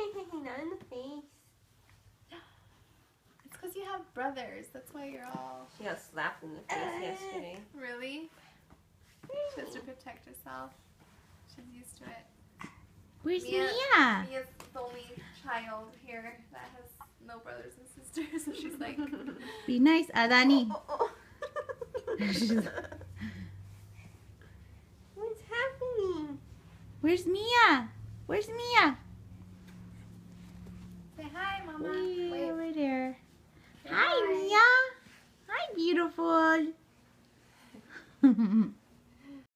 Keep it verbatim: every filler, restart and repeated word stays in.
Not in the face. It's because you have brothers. That's why you're all... She got slapped in the face yesterday. Really? She has to protect herself. She's used to it. Where's Mia? Mia? Mia's the only child here that has no brothers and sisters, so she's like... Be nice, Adani. Oh, oh, oh. What's happening? Where's Mia? Where's Mia? Say hi, Mama. Way Wave. over there. Say Hi, Mia. Hi, beautiful.